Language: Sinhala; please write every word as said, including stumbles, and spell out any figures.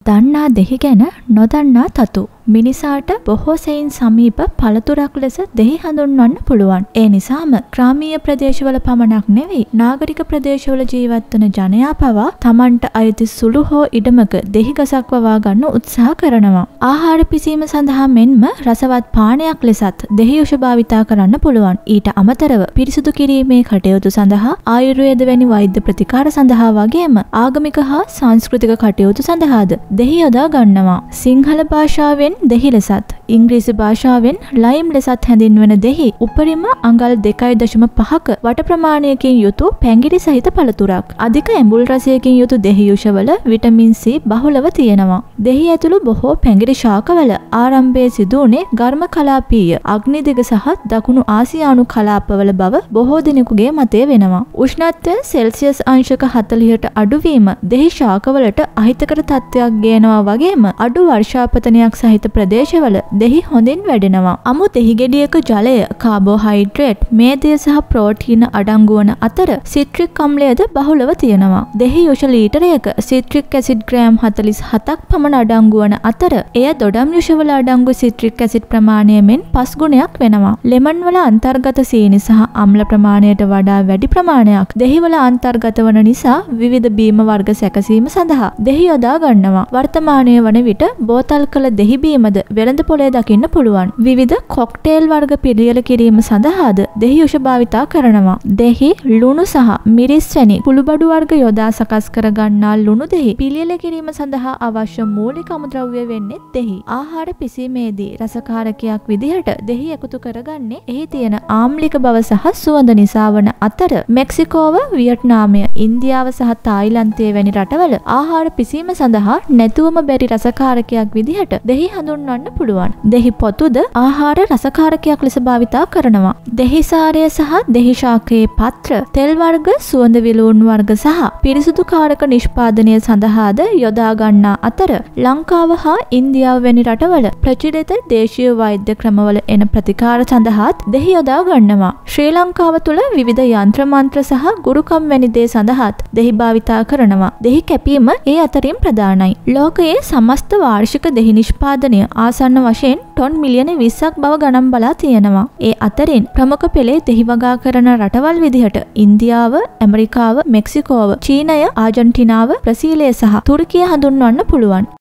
දන්නා දෙහි ගැන නොදන්නා තතු. මිනිසාට බොහෝ සෙයින් සමීප පළතුරක් ලෙස දෙහි හඳුන්වන්න පුළුවන්. ඒ නිසාම ග්‍රාමීය ප්‍රදේශවල පමණක් නෙවෙයි නාගරික ප්‍රදේශවල ජීවත් වන ජනයා පවා Tamanට අයිති සුළු හෝ ඉඩමක දෙහි ගසක් වවා ගන්න උත්සාහ කරනවා. ආහාර පිසීම සඳහා මෙන්ම රසවත් පානයක් ලෙසත් දෙහි යොෂ භාවිතා කරන්න පුළුවන්. ඊට අමතරව පිරිසුදු කිරීමේ කටයුතු සඳහා ආයුර්වේද වැනි වෛද්‍ය ප්‍රතිකාර සඳහා වගේම ආගමික හා සංස්කෘතික කටයුතු සඳහාද දෙහි යොදා ගන්නවා. සිංහල භාෂාවෙන් දෙහි ලෙසත් ඉංග්‍රීසි භාෂාවෙන් ලයිම් ලෙසත් හැඳින්වෙන දෙහි උපරිම අඟල් දෙකයි දශම පහක වට ප්‍රමාණයකින් යුතු පැංගිරි සහිත පළතුරක්. අධික ඇඹුල් රසයකින් යුතු දෙහි යුෂවල විටමින් සී බහුලව තියෙනවා. දෙහි ඇතුළු බොහෝ පැංගිරි ශාකවල ආරම්භයේ සිදු වුණේ ඝර්ම කලාපීය අග්නිදිග සහ දකුණු ආසියානු කලාපවල බව බොහෝ දෙනෙකුගේ මතය වෙනවා. උෂ්ණත්වය සෙල්සියස් අංශක හතළිහට අඩුවීම දෙහි ශාකවලට අහිතකර තත්ත්වයක් ගේනවා වගේම අඩු වර්ෂාපතනයක් සහිත ප්‍රදේශවල දෙහි හොඳින් වැඩෙනවා. අමු දෙහි ගෙඩියක ජලය, කාබෝහයිඩ්‍රේට්, මේදය සහ ප්‍රෝටීන අඩංගු වන අතර සිට්‍රික් අම්ලයද බහුලව තියෙනවා. දෙහි යොෂ ලීටරයක සිට්‍රික් ඇසිඩ් ග්‍රෑම් හතළිස් හතක් පමණ අඩංගු වන අතර එය දොඩම් යොෂවල අඩංගු සිට්‍රික් ඇසිඩ් ප්‍රමාණය මෙන් පස් ගුණයක් වෙනවා. ලෙමන් වල අන්තර්ගත සීනි සහ අම්ල ප්‍රමාණයට වඩා වැඩි ප්‍රමාණයක් දෙහිවල අන්තර්ගත වන නිසා විවිධ බීම වර්ග සැකසීම සඳහා දෙහි යොදා ගන්නවා. වර්තමානයේ වන විට බෝතල් කළ දෙහි බීමද වෙළඳ පොලේ දකින්න පුළුවන්. විවිධ කොක්ටේල් වර්ග පිළියෙල කිරීම සඳහාද දෙහි යොෂ භාවිතා කරනවා. දෙහි ලුණු සහ මිරිස් වැනි කුළුබඩු වර්ග යොදා සකස් කර ගන්නා ලුණු දෙහි පිළියෙල කිරීම සඳහා අවශ්‍ය මූලික අමුද්‍රව්‍ය වෙන්නේ දෙහි. ආහාර පිසීමේදී රසකාරකයක් විදිහට දෙහි එකතු කරගන්නේ එහි තියෙන ආම්ලික බව සහ සුවඳ නිසා වන අතර මෙක්සිකෝව, වියට්නාමය, ඉන්දියාව සහ තායිලන්තයේ වැනි රටවල ආහාර පිසීම සඳහා නැතුවම බැරි රසකාරකයක් විදිහට දෙහි හඳුන්වන්න පුළුවන්. දෙහි පොතුද ආහාර රසකාරකයක් ලෙස භාවිතා කරනවා. දෙහි සාරය සහ දෙහි ශාකයේ පත්‍ර, තෙල් වර්ග, සුවඳ විලවුන් වර්ග සහ පිරිසුදු කාරක නිෂ්පාදනය සඳහාද යොදා ගන්නා අතර ලංකාව හා ඉන්දියාව වැනි රටවල ප්‍රචලිත දේශීය වෛද්‍ය ක්‍රමවල එන ප්‍රතිකාර සඳහාත් දෙහි යොදා ගන්නවා. ශ්‍රී ලංකාව තුළ විවිධ යන්ත්‍ර මන්ත්‍ර සහ ගුරුකම් වැනි දේ සඳහාත් දෙහි භාවිතා කරනවා. දෙහි කැපීම ඒ අතරින් ප්‍රධානයි. ලෝකයේ සමස්ත වාර්ෂික දෙහි නිෂ්පාදනය ආසන්න වශයෙන් ටොන් මිලියන විස්සක් බව ගණන් බලා තියෙනවා. ඒ අතරින් ප්‍රමුඛ පෙළේ දෙහි වගා කරන රටවල් විදිහට ඉන්දියාව, ඇමරිකාව, මෙක්සිකෝව, චීනය, ආජන්ටිනාව, බ්‍රසීලය සහ තුර්කිය හඳුන්වන්න පුළුවන්.